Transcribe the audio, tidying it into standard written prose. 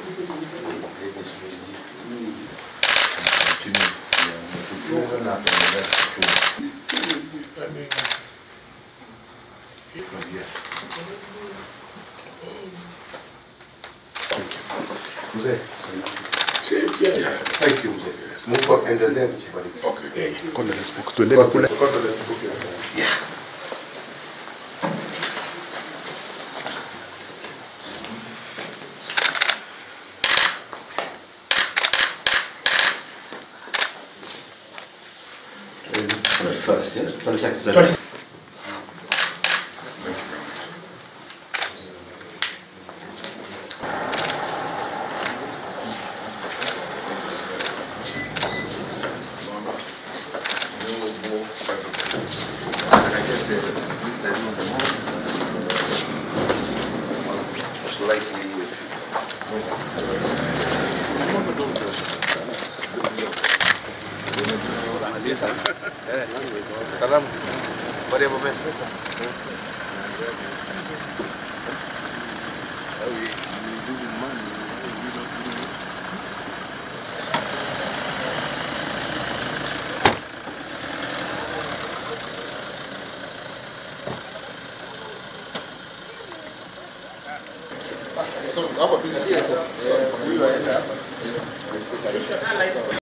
Yes. Thank you. Mzee. Thank you, mzee. Mungu aendelee kukubariki. Okay. Condolence book. Tuendelee kule. Condolence book ya sayansi. Yeah. First, yes? 20 seconds. 20 seconds. Salam. Bari apa men? This is money. So, apa tu dia?